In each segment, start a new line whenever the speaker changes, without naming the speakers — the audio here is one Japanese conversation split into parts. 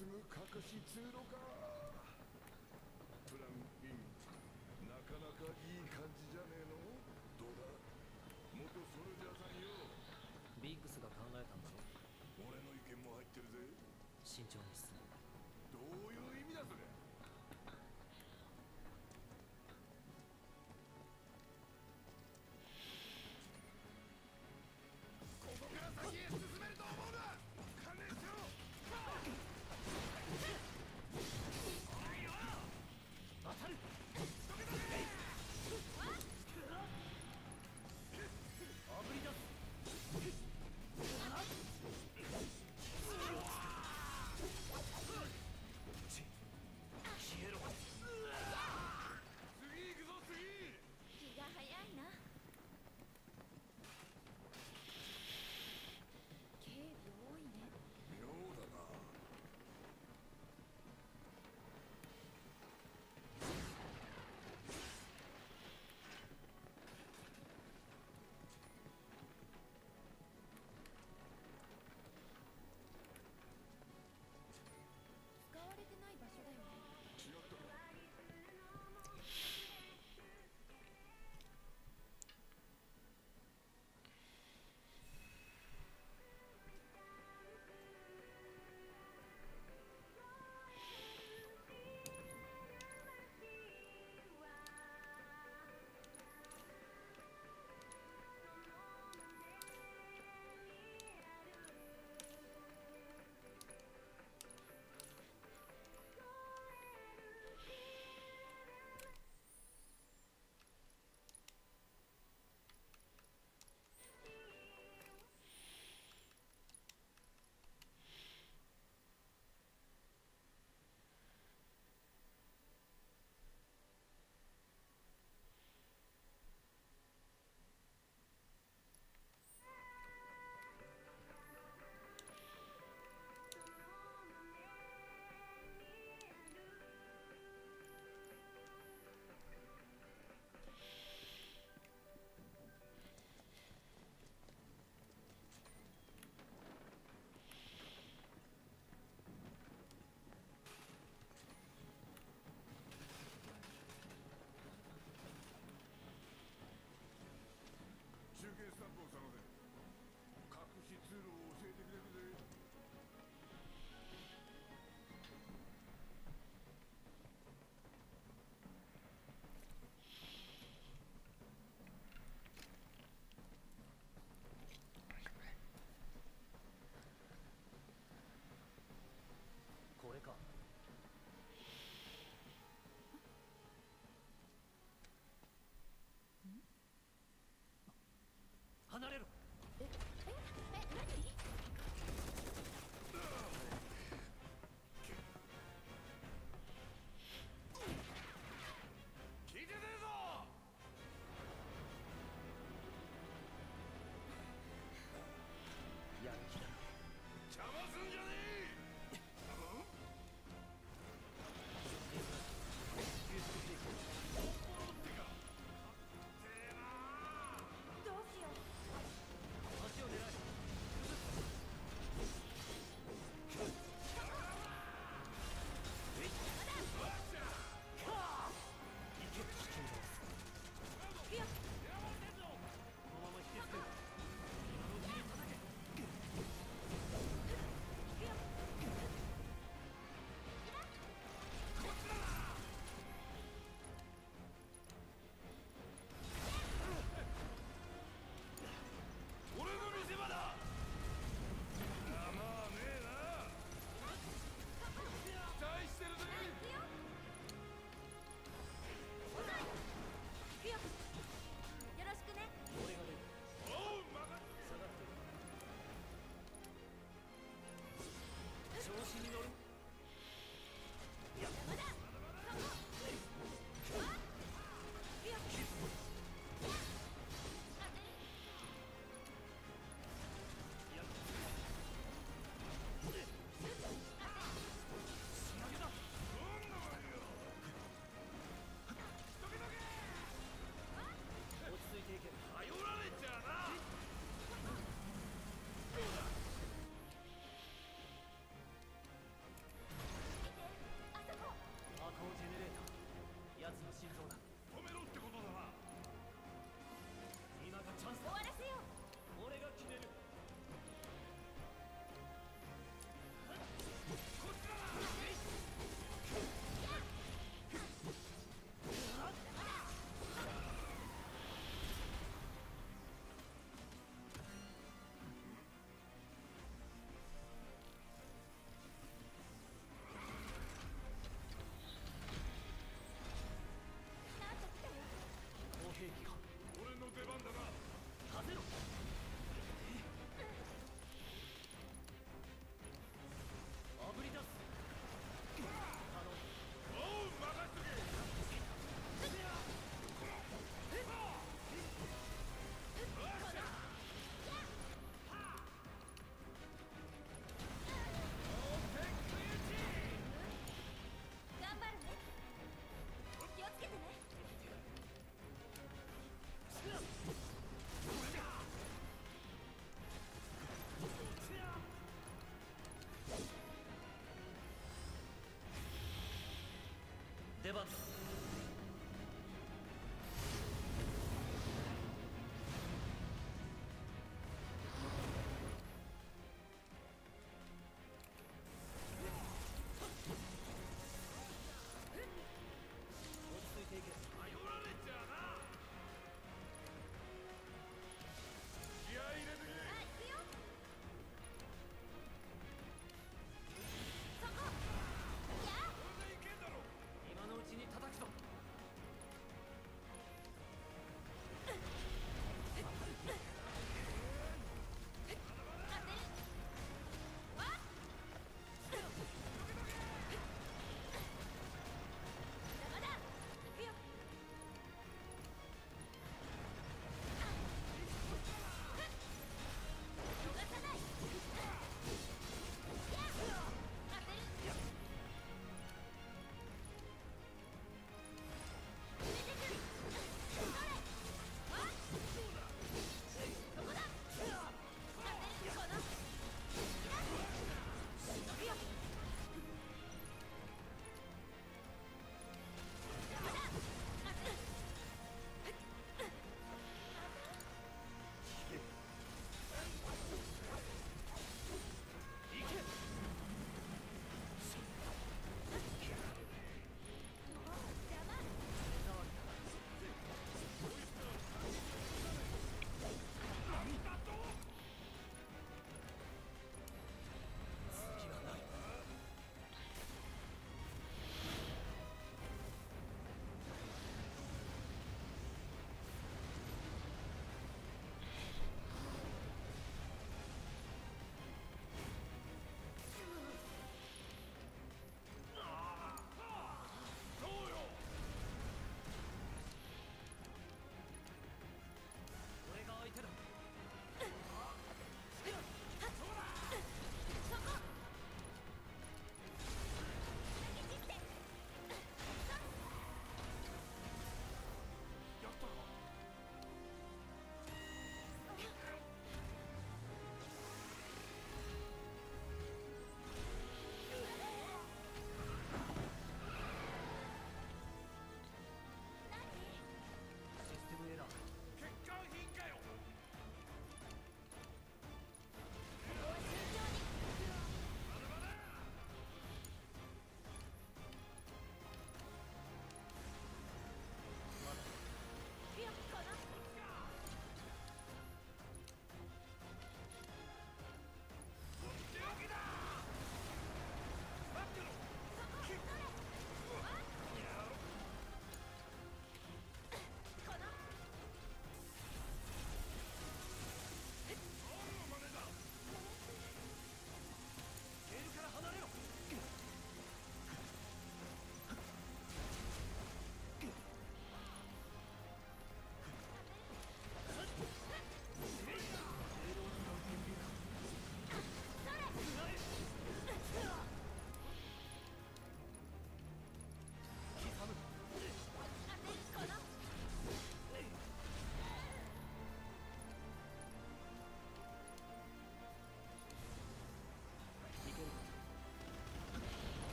進む隠し通路か。プランイン、なかなかいい感じじゃねえの。どうだ元ソルジャーさんよ。
ビッグスが考えたんだろ。
俺の意見も入ってるぜ。
慎重に進む。
どういう意味だそれ。ここから先へ進めると思うな。観念しろ。
当たる。
どけどけ。
あぶり出す。消えろ。
次行くぞ次。
気が早いな。警備多いね。
妙だな。
使われてない場所だよね。
違ったか。中継スタンプを探せ。隠し通路を教えてくれるぜ。
これか。離れろ。
何？
聞いてねえぞ。
やる気だ。
邪魔すんじゃねえ。
どうしよう。
足を狙え。
いや、
このまま引きつける。今のうちに叩け。
いや。
俺の見せ場だ。まあねえな。期待してるぜ。
いや、よろしくね。
俺が出る。
おう、任
下がってる。調子に乗る。
まだ。いや。
仕上げだ。
どんなもんよ。どけどけ。
落ち着いていけ。
頼られちゃうな。どうだ。
出番だ。落ち着いていけ。
頼られちゃあな。気合い入れてけ。
あ、行くよ。そこ。やあ。
これでいけんだろ。
今のうちに戦え。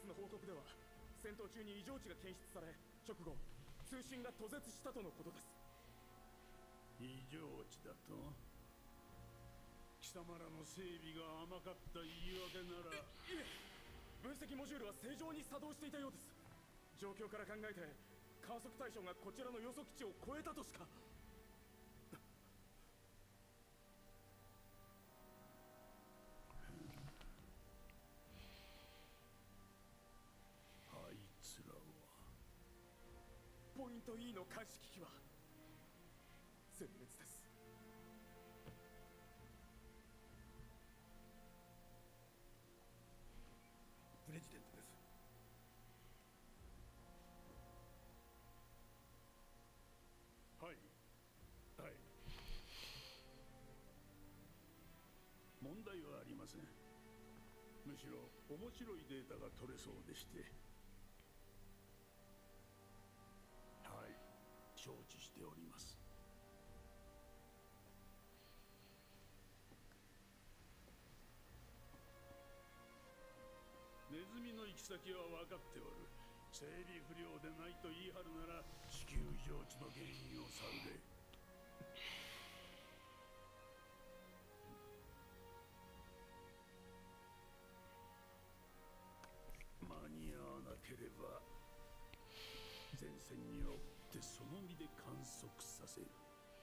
スの報告では戦闘中に異常値が検出され、直後通信が途絶したとのことです。
異常値だと？貴様らの整備が甘かった言い訳なら。
いえ、分析モジュールは正常に作動していたようです。状況から考えて観測対象がこちらの予測値を超えたとしか。
あいつらは
ポイント E の監視機器は全滅です。
プレジデントです。
はいはい、問題はありません。むしろ面白いデータが取れそうでして。はい、承知しております。ネズミの行き先は分かっておる。整備不良でないと言い張るなら地球異常値の原因を探れ。間に合わなければ前線に追ってその身で観測させる。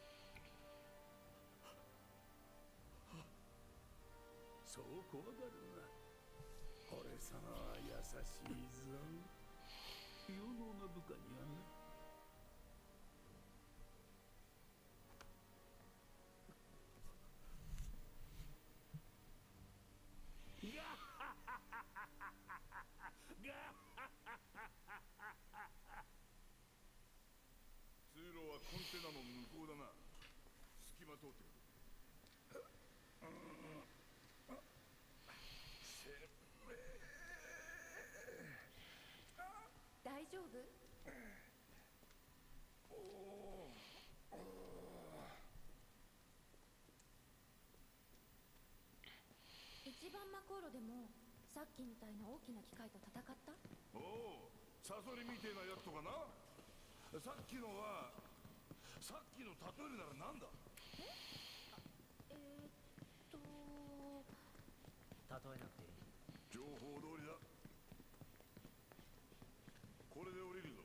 そう怖がるな。俺様は優しいぞ。有能な部下にはな。
通路はコンテナの向こうだな。隙間通ってくる。
大丈夫？一番魔航路でもさっきみたいな大きな機械と戦った？
おお、サソリみてえなやつとかな。さっきのは、さっきの例えるならなんだ？
え
例えなくていい。
情報通りだ。これで降りるぞ。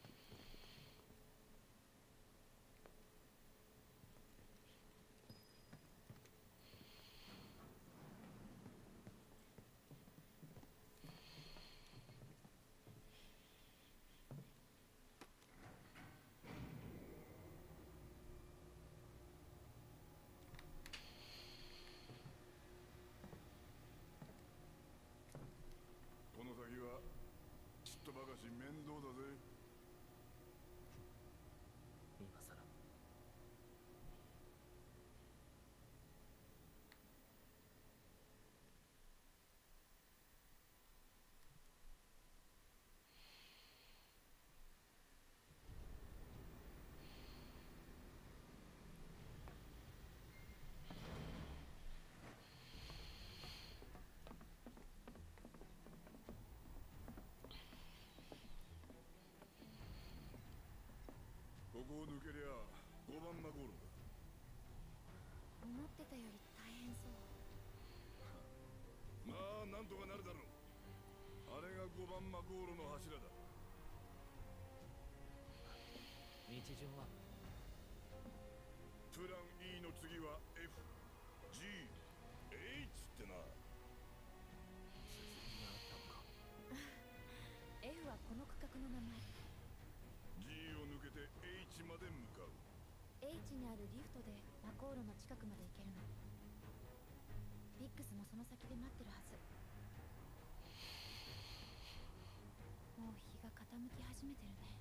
この先はちっとばかし面倒だぜ。
今さら。
ここを抜けりゃ5番魔航路だ。
思ってたより大変そう。
まあなんとかなるだろう。あれが5番魔航路の柱だ。
日常は
プラン E の次は F、G、H ってな。
続きがあったのか。
F はこの区画の名前。
G を抜けて H まで向かう。
H にあるリフトで魔航路の近くまで行けるの。ビックスもその先で待ってるはず。もう日が傾き始めてるね。